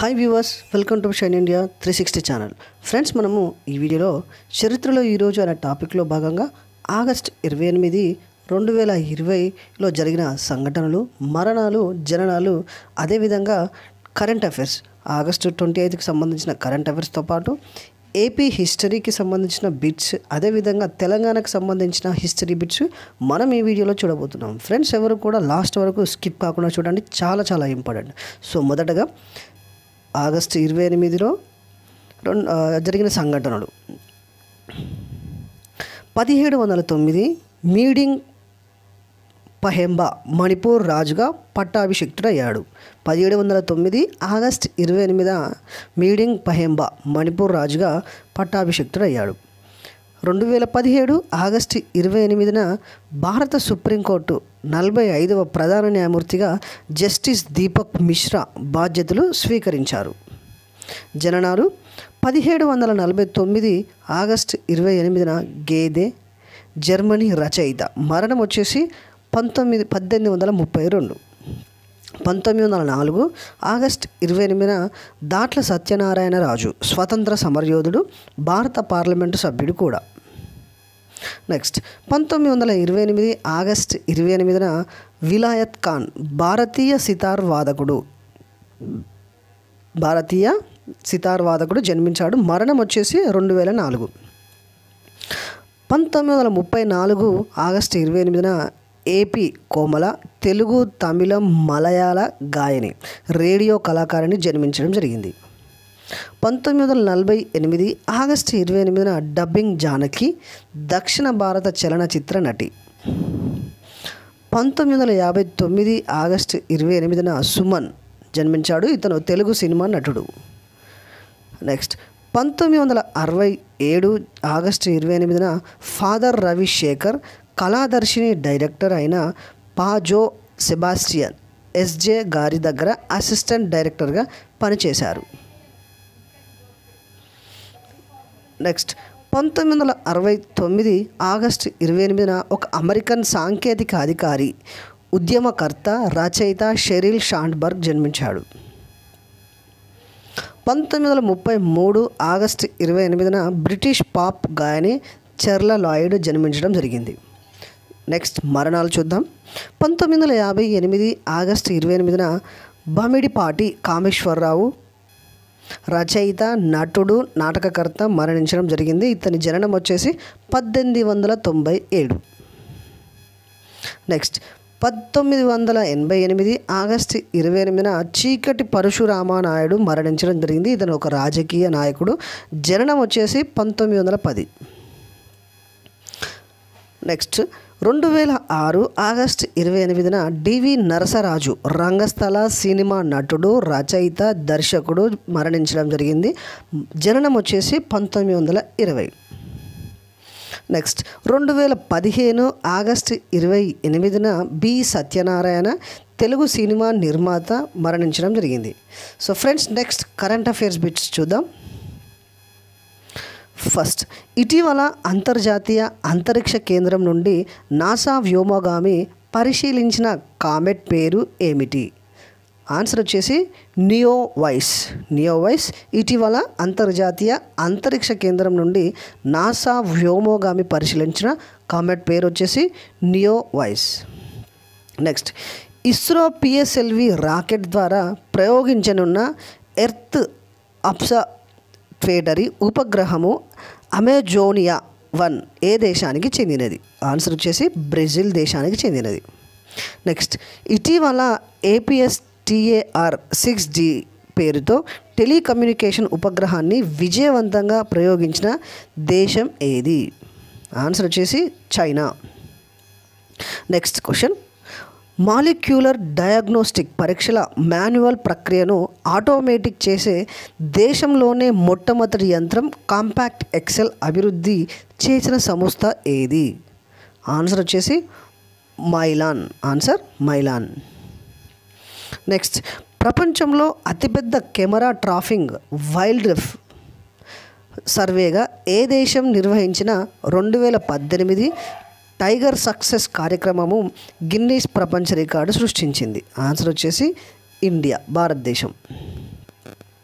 Hi viewers, welcome to shine India 360 channel. Friends, మనము ఈ వీడియోలో చరిత్రలో ఈరోజు అనే టాపిక్లో భాగంగా ఆగస్ట్ 28, 2020లో జరిగిన సంఘటనలు, మరణాలు, జననాలు, అదేవిధంగా కరెంట్ అఫైర్స్ ఆగస్టు 28కి సంబంధించిన కరెంట్ అఫైర్స్తో పాటు ఏపీ హిస్టరీకి సంబంధించిన బిట్స్, అదేవిధంగా తెలంగాణకు సంబంధించిన హిస్టరీ బిట్స్ మనం ఈ వీడియోలో చూడబోతున్నాం. ఫ్రెండ్స్, ఎవరు కూడా లాస్ట్ వరకు స్కిప్ కాకుండా చూడండి, చాలా చాలా ఇంపార్టెంట్. సో మొదటగా ఆగస్టు 28లో జరిగిన సంఘటనలు. 1709 మీడింగ్ పహెంబా మణిపూర్ రాజుగా పట్టాభిషిక్తుడయ్యాడు. 1709 ఆగస్టు 28 మీడింగ్ పహెంబా మణిపూర్ రాజుగా పట్టాభిషిక్తుడయ్యాడు. 2017 ఆగస్టు 28 భారత సుప్రీంకోర్టు 45వ ప్రధాన న్యాయమూర్తిగా జస్టిస్ దీపక్ మిశ్రా బాధ్యతలు స్వీకరించారు. జననాలు 1749 ఆగస్టు 28 గేదె, జర్మనీ రచయిత. మరణం వచ్చేసి 1832. 1904 ఆగస్టు 28 దాట్ల సత్యనారాయణ రాజు, స్వతంత్ర సమరయోధుడు, భారత పార్లమెంటు సభ్యుడు కూడా. నెక్స్ట్ 1928 ఆగస్టు 28 విలాయత్ ఖాన్ భారతీయ సితార్ వాదకుడు జన్మించాడు. మరణం వచ్చేసి 2004. 1934 ఆగస్టు 28 ఏపీ కోమల తెలుగు, తమిళం, మలయాళ గాయని, రేడియో కళాకారిణి జన్మించడం జరిగింది. 1948 ఆగస్టు 28 డబ్బింగ్ జానకి, దక్షిణ భారత చలనచిత్ర నటి. 1959 ఆగస్టు 28 సుమన్ జన్మించాడు. ఇతను తెలుగు సినిమా నటుడు. Next 1967 August 28 father Ravishekhar Kaladarshini director అయిన పాజో సెబాస్టియన్ ఎస్జే గారి దగ్గర అసిస్టెంట్ డైరెక్టర్గా పనిచేశారు. నెక్స్ట్ 1969 ఆగస్టు 28 ఒక అమెరికన్ సాంకేతిక అధికారి, ఉద్యమకర్త, రచయిత షెరిల్ షాండ్బర్గ్ జన్మించాడు. 1933 ఆగస్టు 28 బ్రిటిష్ పాప్ గాయని చెర్ల లాయిడ్ జన్మించడం జరిగింది. నెక్స్ట్ మరణాలు చూద్దాం. 1958 ఆగస్టు 28 బమిడిపాటి కామేశ్వరరావు, రచయిత, నటుడు, నాటకకర్త మరణించడం జరిగింది. ఇతని జననం వచ్చేసి 1897. నెక్స్ట్ 1988 ఆగస్టు 28 చీకటి పరశురామనాయుడు మరణించడం జరిగింది. ఇతను ఒక రాజకీయ నాయకుడు. జననం వచ్చేసి 1910. నెక్స్ట్ 2006 ఆగస్టు 28 డివి నరసరాజు రంగస్థల, సినిమా నటుడు, రచయిత, దర్శకుడు మరణించడం జరిగింది. జననం వచ్చేసి 1920. Next 2015 August 28 B Satyanarayana Telugu cinema నిర్మాత మరణించడం జరిగింది. So friends, next current affairs bits చూద్దాం. ఫస్ట్, ఇటీవల అంతర్జాతీయ అంతరిక్ష కేంద్రం నుండి నాసా వ్యోమగామి పరిశీలించిన కామెట్ పేరు ఏమిటి? ఆన్సర్ వచ్చేసి నియోవైస్. ఇటీవల అంతర్జాతీయ అంతరిక్ష కేంద్రం నుండి నాసా వ్యోమగామి పరిశీలించిన కామెట్ పేరు వచ్చేసి నియోవైస్. నెక్స్ట్, ఇస్రో పిఎస్ఎల్వి రాకెట్ ద్వారా ప్రయోగించనున్న ఎర్త్ అబ్జర్వేటరీ ఉపగ్రహము అమెజోనియా 1 ఏ దేశానికి చెందినది? ఆన్సర్ వచ్చేసి బ్రెజిల్ దేశానికి చెందినది. నెక్స్ట్, ఇటీవల APS-TAR-6D పేరుతో టెలికమ్యూనికేషన్ ఉపగ్రహాన్ని విజయవంతంగా ప్రయోగించిన దేశం ఏది? ఆన్సర్ వచ్చేసి China. Next question, molecular diagnostic పరీక్షల మాన్యువల్ ప్రక్రియను ఆటోమేటిక్ చేసే దేశంలోనే మొట్టమొదటి యంత్రం కాంపాక్ట్ ఎక్సెల్ అభివృద్ధి చేసిన సంస్థ ఏది? ఆన్సర్ వచ్చేసి మైలాన్. నెక్స్ట్, ప్రపంచంలో అతిపెద్ద కెమెరా ట్రాపింగ్ వైల్డ్ లైఫ్ సర్వేగా ఏ దేశం నిర్వహించిన 2018 టైగర్ సక్సెస్ కార్యక్రమము గిన్నీస్ ప్రపంచ రికార్డు సృష్టించింది? ఆన్సర్ వచ్చేసి ఇండియా, భారతదేశం.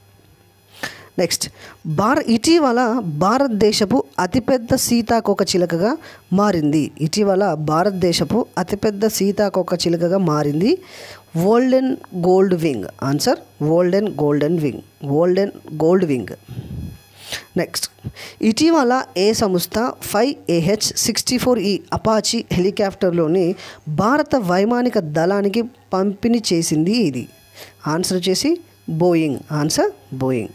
నెక్స్ట్ ఇటీవల భారతదేశపు అతిపెద్ద సీతాకోకచిలుకగా మారింది. ఇటీవల భారతదేశపు అతిపెద్ద సీతాకోకచిలుకగా మారింది golden gold wing. Answer golden gold wing. Next ఇటీవల ఏ సంస్థ 5AH-64E అపాచీ హెలికాప్టర్లోని భారత వైమానిక దళానికి పంపిణీ చేసింది ఇది? ఆన్సర్ వచ్చేసి బోయింగ్. Answer Boeing.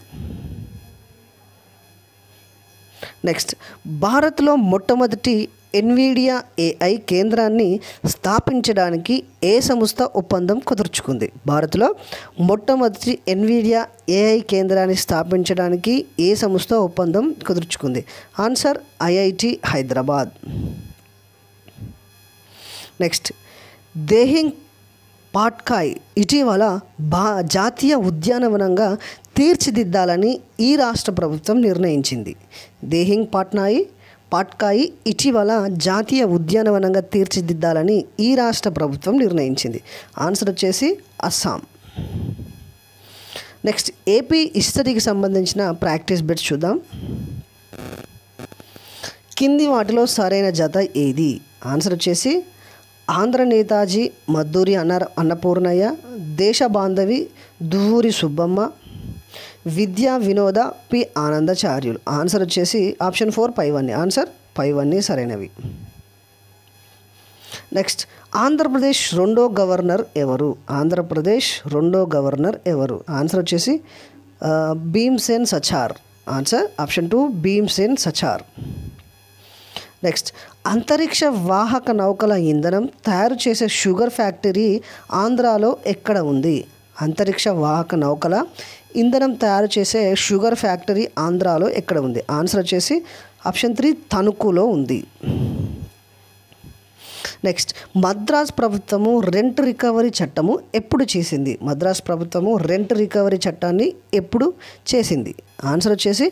నెక్స్ట్ భారత్లో మొట్టమొదటి ఎన్విడియా AI కేంద్రాన్ని స్థాపించడానికి ఏ సంస్థ ఒప్పందం కుదుర్చుకుంది? భారత్లో మొట్టమొదటి ఎన్విడియా AI కేంద్రాన్ని స్థాపించడానికి ఏ సంస్థ ఒప్పందం కుదుర్చుకుంది? Answer IIT Hyderabad. Next Dehing Patkai ఇటీవల జాతీయ ఉద్యానవనంగా తీర్చిదిద్దాలని ఈ రాష్ట్ర ప్రభుత్వం నిర్ణయించింది. దేహింగ్ పాట్కాయి ఇటీవల జాతీయ ఉద్యానవనంగా తీర్చిదిద్దాలని ఈ రాష్ట్ర ప్రభుత్వం నిర్ణయించింది. ఆన్సర్ వచ్చేసి అస్సాం. నెక్స్ట్ ఏపీ హిస్టరీకి సంబంధించిన ప్రాక్టీస్ బిట్స్ చూద్దాం. కింది వాటిలో సరైన జత ఏది? ఆన్సర్ వచ్చేసి ఆంధ్ర నేతాజీ మద్దూరి అన్నపూర్ణయ్య, దేశ బాంధవి దువ్వూరి సుబ్బమ్మ, విద్యా వినోద పి ఆనందాచార్యులు. ఆన్సర్ వచ్చేసి ఆప్షన్ 4 పైవన్నీ. ఆన్సర్ పైవన్నీ సరైనవి. నెక్స్ట్ ఆంధ్రప్రదేశ్ రెండో గవర్నర్ ఎవరు? ఆంధ్రప్రదేశ్ రెండో గవర్నర్ ఎవరు? ఆన్సర్ వచ్చేసి Bhimsen Sachar. Answer option 2 Bhimsen Sachar. Next అంతరిక్ష వాహక నౌకల ఇంధనం తయారు చేసే షుగర్ ఫ్యాక్టరీ ఆంధ్రాలో ఎక్కడ ఉంది? అంతరిక్ష వాహక నౌకల ఇంధనం తయారు చేసే షుగర్ ఫ్యాక్టరీ ఆంధ్రాలో ఎక్కడ ఉంది? ఆన్సర్ వచ్చేసి ఆప్షన్ 3 తణుకులో ఉంది. నెక్స్ట్ మద్రాస్ ప్రభుత్వము రెంట్ రికవరీ చట్టము ఎప్పుడు చేసింది? మద్రాస్ ప్రభుత్వము రెంట్ రికవరీ చట్టాన్ని ఎప్పుడు చేసింది? ఆన్సర్ వచ్చేసి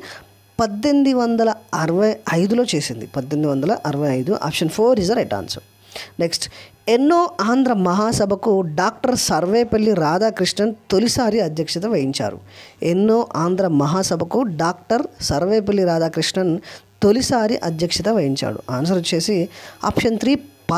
1865లో చేసింది. 1865. Option 4 is the right answer. Next ఎన్నో ఆంధ్ర మహాసభకు డాక్టర్ సర్వేపల్లి రాధాకృష్ణన్ తొలిసారి అధ్యక్షత వహించారు? ఎన్నో ఆంధ్ర మహాసభకు డాక్టర్ సర్వేపల్లి రాధాకృష్ణన్ తొలిసారి అధ్యక్షత వహించాడు? ఆన్సర్ వచ్చేసి ఆప్షన్ 3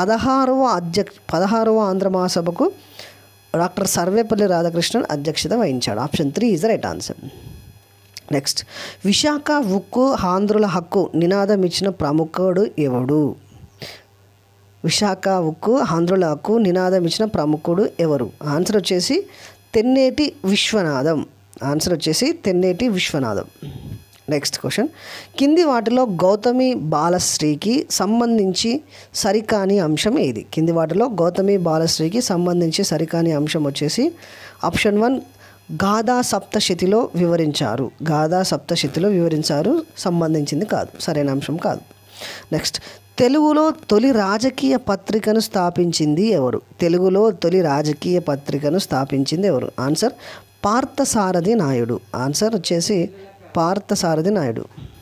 16వ ఆంధ్ర మహాసభకు డాక్టర్ సర్వేపల్లి రాధాకృష్ణన్ అధ్యక్షత వహించాడు. Option 3 is the right answer. Next Visakha ఉక్కు ఆంధ్రుల హక్కు నినాదం ఇచ్చిన ప్రముఖుడు ఎవడు? విశాఖ ఉక్కు ఆంధ్రుల హక్కు నినాదం ఇచ్చిన ప్రముఖుడు ఎవరు? ఆన్సర్ వచ్చేసి తెన్నేటి విశ్వనాథం. ఆన్సర్ వచ్చేసి తెన్నేటి విశ్వనాథం. నెక్స్ట్ క్వశ్చన్ కింది వాటిలో గౌతమి బాలశ్రీకి సంబంధించి సరికాని అంశం ఏది? కింది వాటిలో గౌతమి బాలశ్రీకి సంబంధించి సరికాని అంశం వచ్చేసి ఆప్షన్ 1 గాథా సప్తశతిలో వివరించారు. గాథా సప్తశతిలో వివరించారు, సంబంధించింది కాదు, సరైన అంశం కాదు. నెక్స్ట్ తెలుగులో తొలి రాజకీయ పత్రికను స్థాపించింది ఎవరు? తెలుగులో తొలి రాజకీయ పత్రికను స్థాపించింది ఎవరు? ఆన్సర్ పార్థసారథి నాయుడు. ఆన్సర్ వచ్చేసి పార్థసారథి నాయుడు.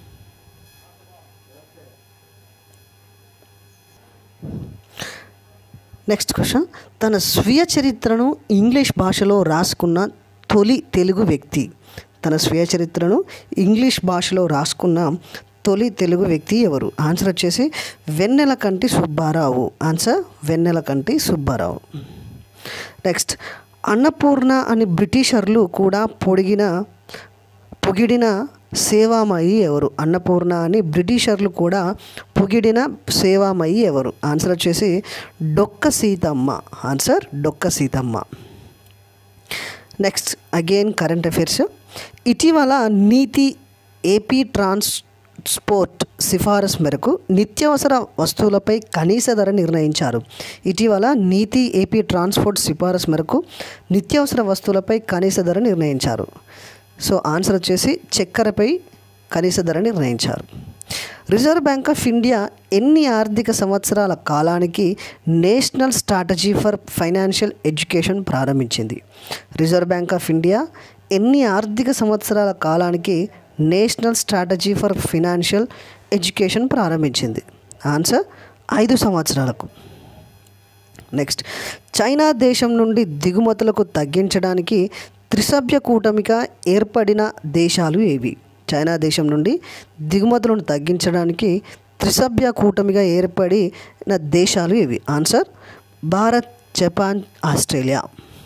నెక్స్ట్ క్వశ్చన్ తన స్వీయ చరిత్రను ఇంగ్లీష్ భాషలో రాసుకున్న తొలి తెలుగు వ్యక్తి? తన స్వీయ చరిత్రను ఇంగ్లీష్ భాషలో రాసుకున్న తొలి తెలుగు వ్యక్తి ఎవరు? ఆన్సర్ వచ్చేసి వెన్నెలకంటి సుబ్బారావు. ఆన్సర్ వెన్నెలకంటి సుబ్బారావు. నెక్స్ట్ అన్నపూర్ణ అని బ్రిటిషర్లు కూడా పొగిడిన సేవామయి ఎవరు? అన్నపూర్ణ అని బ్రిటిషర్లు కూడా పొగిడిన సేవామయి ఎవరు? ఆన్సర్ వచ్చేసి డొక్క Seethamma. Answer Dokka Seethamma. Next again current affairs. ఇటీవల నీతి ఏపీ ట్రాన్స్పోర్ట్ సిఫారసు మేరకు నిత్యావసర వస్తువులపై కనీస ధర నిర్ణయించారు. ఇటీవల నీతి ఏపీ ట్రాన్స్పోర్ట్ సిఫారసు మేరకు నిత్యావసర వస్తువులపై కనీస ధర నిర్ణయించారు. సో ఆన్సర్ వచ్చేసి చక్కెరపై కనీస ధర నిర్ణయించారు. రిజర్వ్ బ్యాంక్ ఆఫ్ ఇండియా ఎన్ని ఆర్థిక సంవత్సరాల కాలానికి national strategy for financial education ప్రారంభించింది? రిజర్వ్ బ్యాంక్ ఆఫ్ ఇండియా ఎన్ని ఆర్థిక సంవత్సరాల కాలానికి national strategy for financial education ప్రారంభించింది? ఆన్సర్ 5 సంవత్సరాలకు. నెక్స్ట్ చైనా దేశం నుండి దిగుమతులకు తగ్గించడానికి త్రిసభ్య కూటమిగా ఏర్పడిన దేశాలు ఏవి? చైనా దేశం నుండి దిగుమతులను తగ్గించడానికి త్రిసభ్య కూటమిగా ఏర్పడిన దేశాలు ఇవి. Answer Bharat, Japan, Australia.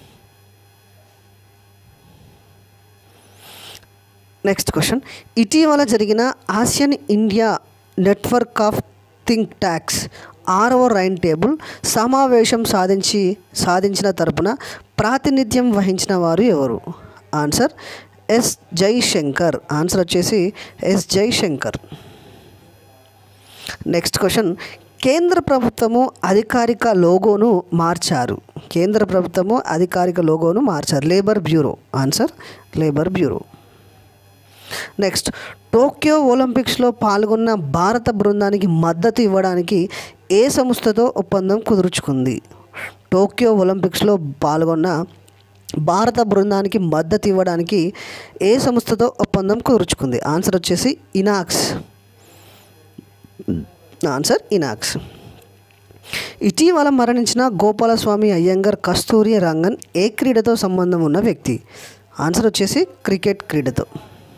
Next question, ఇటీవల జరిగిన Asian India network of think tanks 6వ రౌండ్ టేబుల్ సమావేశం సాధించిన తరపున ప్రాతినిధ్యం వహించిన వారు ఎవరు? Answer S Jaishankar. ఆన్సర్ వచ్చేసి ఎస్ జైశంకర్. నెక్స్ట్ క్వశ్చన్, కేంద్ర ప్రభుత్వము అధికారిక లోగోను మార్చారు. కేంద్ర ప్రభుత్వము అధికారిక లోగోను మార్చారు. Labour bureau. Answer labour bureau. Next, Tokyo ఒలింపిక్స్లో పాల్గొన్న భారత బృందానికి మద్దతు ఇవ్వడానికి ఏ సంస్థతో ఒప్పందం కుదుర్చుకుంది? టోక్యో ఒలింపిక్స్లో పాల్గొన్న భారత బృందానికి మద్దతు ఇవ్వడానికి ఏ సంస్థతో ఒప్పందం కుదుర్చుకుంది? ఆన్సర్ వచ్చేసి ఇనాక్స్. ఆన్సర్ ఇనాక్స్. ఇటీవల మరణించిన గోపాలస్వామి అయ్యంగర్ కస్తూరి రంగన్ ఏ క్రీడతో సంబంధం ఉన్న వ్యక్తి? ఆన్సర్ వచ్చేసి క్రికెట్ క్రీడతో.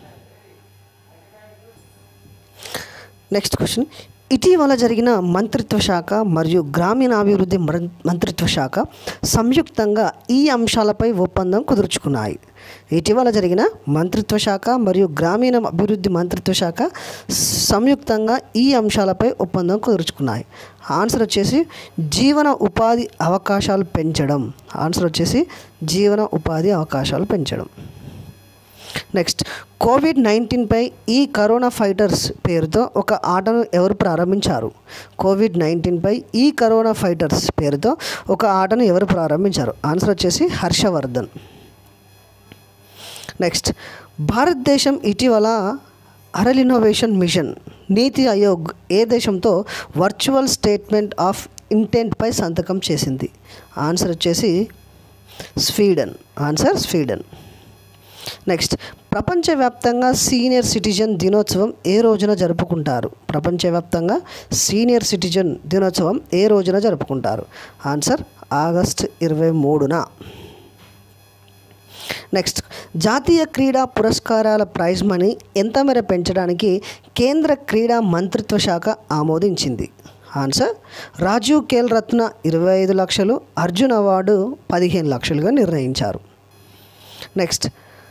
నెక్స్ట్ క్వశ్చన్, ఇటీవల జరిగిన మంత్రిత్వ శాఖ మరియు గ్రామీణాభివృద్ధి మంత్రిత్వ శాఖ సంయుక్తంగా ఈ అంశాలపై ఒప్పందం కుదుర్చుకున్నాయి. ఇటీవల జరిగిన మంత్రిత్వ శాఖ మరియు గ్రామీణ అభివృద్ధి మంత్రిత్వ శాఖ సంయుక్తంగా ఈ అంశాలపై ఒప్పందం కుదుర్చుకున్నాయి. ఆన్సర్ వచ్చేసి జీవన ఉపాధి అవకాశాలు పెంచడం. ఆన్సర్ వచ్చేసి జీవన ఉపాధి అవకాశాలు పెంచడం. నెక్స్ట్, కోవిడ్-19పై ఈ కరోనా ఫైటర్స్ పేరుతో ఒక ఆటను ఎవరు ప్రారంభించారు? కోవిడ్-19పై ఈ కరోనా ఫైటర్స్ పేరుతో ఒక ఆటను ఎవరు ప్రారంభించారు? ఆన్సర్ వచ్చేసి హర్షవర్ధన్. నెక్స్ట్, భారతదేశం ఇటీవల అరల్ ఇన్నోవేషన్ మిషన్ నీతి ఆయోగ్ ఏ దేశంతో వర్చువల్ స్టేట్మెంట్ ఆఫ్ ఇంటెంట్పై సంతకం చేసింది? ఆన్సర్ వచ్చేసి స్వీడన్. Answer Sweden. నెక్స్ట్, ప్రపంచవ్యాప్తంగా సీనియర్ సిటిజన్ దినోత్సవం ఏ రోజున జరుపుకుంటారు? ప్రపంచవ్యాప్తంగా సీనియర్ సిటిజన్ దినోత్సవం ఏ రోజున జరుపుకుంటారు? Answer August 23న. నెక్స్ట్, జాతీయ క్రీడా పురస్కారాల ప్రైజ్ మనీ ఎంత మేర పెంచడానికి కేంద్ర క్రీడా మంత్రిత్వ శాఖ ఆమోదించింది? ఆన్సర్ రాజీవ్ ఖేల్ రత్న 25 లక్షలు, అర్జున్ అవార్డు 15 లక్షలుగా నిర్ణయించారు. నెక్స్ట్,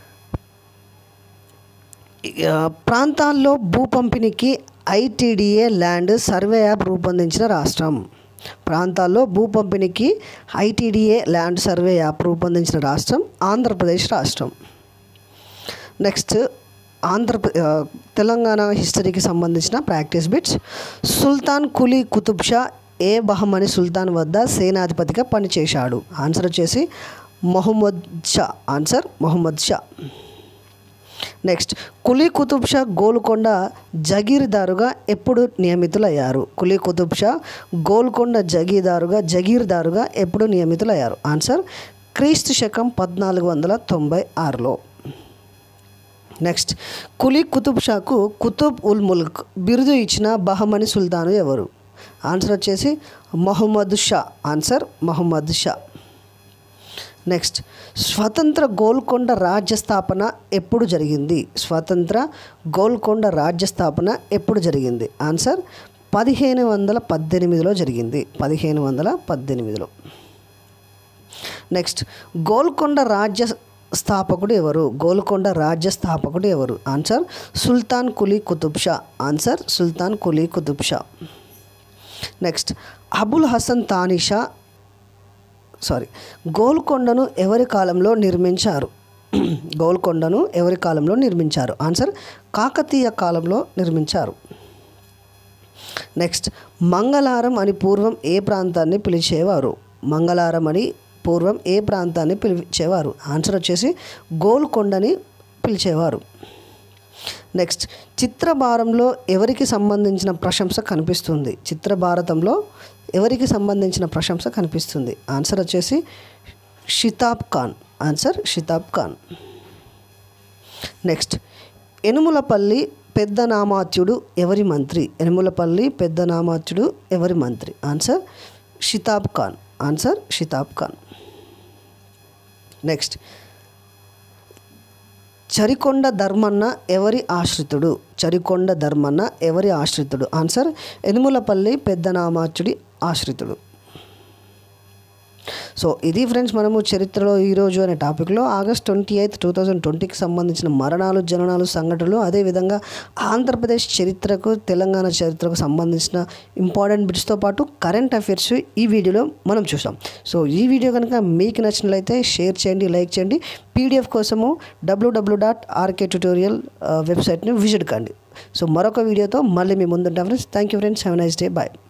ప్రాంతాల్లో భూ పంపిణీకి ఐటీడీఏ ల్యాండ్ సర్వే యాప్ రూపొందించిన రాష్ట్రం. ప్రాంతాల్లో భూ పంపిణీకి ఐటీడీఏ ల్యాండ్ సర్వే యాప్ రూపొందించిన రాష్ట్రం ఆంధ్రప్రదేశ్ రాష్ట్రం. నెక్స్ట్, తెలంగాణ హిస్టరీకి సంబంధించిన ప్రాక్టీస్ బిట్స్. సుల్తాన్ కులీ కుతుబ్ షా ఏ బహమని సుల్తాన్ వద్ద సేనాధిపతిగా పనిచేశాడు? ఆన్సర్ వచ్చేసి మొహమ్మద్ షా. ఆన్సర్ మొహమ్మద్ షా. నెక్స్ట్, కులీ కుతుబ్ షా గోల్కొండ జగీర్దారుగా ఎప్పుడు నియమితులయ్యారు? కులీ కుతుబ్ షా గోల్కొండ జగీర్దారుగా ఎప్పుడు నియమితులయ్యారు? ఆన్సర్ క్రీస్తు శకం 1496లో. నెక్స్ట్, కులీ కుతుబ్ షాకు కుతుబ్ ఉల్ ముల్క్ బిరుదు ఇచ్చిన బహమని సుల్తాను ఎవరు? ఆన్సర్ వచ్చేసి మొహమ్మద్ షా. ఆన్సర్ మొహమ్మద్ షా. నెక్స్ట్, స్వతంత్ర గోల్కొండ రాజ్య స్థాపన ఎప్పుడు జరిగింది? స్వతంత్ర గోల్కొండ రాజ్య స్థాపన ఎప్పుడు జరిగింది? ఆన్సర్ 1518లో జరిగింది. 1518లో. నెక్స్ట్, గోల్కొండ రాజ్య స్థాపకుడు ఎవరు? గోల్కొండ రాజ్య స్థాపకుడు ఎవరు? Answer Sultan Quli Qutb Shah. Answer Sultan Quli Qutb Shah. Next, Abul Hasan Tanisha గోల్కొండను ఎవరి కాలంలో నిర్మించారు? గోల్కొండను ఎవరి కాలంలో నిర్మించారు? ఆన్సర్ కాకతీయ కాలంలో నిర్మించారు. నెక్స్ట్, మంగళారం అని పూర్వం ఏ ప్రాంతాన్ని పిలిచేవారు? మంగళారం అని పూర్వం ఏ ప్రాంతాన్ని పిలిచేవారు? ఆన్సర్ వచ్చేసి గోల్కొండని పిలిచేవారు. నెక్స్ట్, చిత్రభారంలో ఎవరికి సంబంధించిన ప్రశంస కనిపిస్తుంది? చిత్రభారతంలో ఎవరికి సంబంధించిన ప్రశంస కనిపిస్తుంది? ఆన్సర్ వచ్చేసి షితాబ్ ఖాన్. ఆన్సర్ షితాబ్ ఖాన్. నెక్స్ట్, యనుమలపల్లి పెద్దనామాత్యుడు ఎవరి మంత్రి? యనుమలపల్లి పెద్దనామాత్యుడు ఎవరి మంత్రి? Answer Shitab Khan. Answer Shitab Khan. Next, Charikonda Dharmanna ఎవరి ఆశ్రితుడు? చరికొండ ధర్మన్న ఎవరి ఆశ్రితుడు? ఆన్సర్ ఎనుములపల్లి పెద్దనామాచుడి ఆశ్రితుడు. సో ఇది ఫ్రెండ్స్ మనము చరిత్రలో ఈరోజు అనే టాపిక్లో ఆగస్ట్ 28, 2020కి సంబంధించిన మరణాలు, జననాలు, సంఘటనలు, అదేవిధంగా ఆంధ్రప్రదేశ్ చరిత్రకు, తెలంగాణ చరిత్రకు సంబంధించిన ఇంపార్టెంట్ బిట్స్తో పాటు కరెంట్ అఫైర్స్ ఈ వీడియోలో మనం చూసాం. సో ఈ వీడియో కనుక మీకు నచ్చినట్లయితే షేర్ చేయండి, లైక్ చేయండి. పీడిఎఫ్ కోసము www.rktutorial వెబ్సైట్ని విజిట్ కండి. సో మరొక వీడియోతో మళ్ళీ మీ ముందుంటాం friends. Thank you friends. Have a nice day. Bye.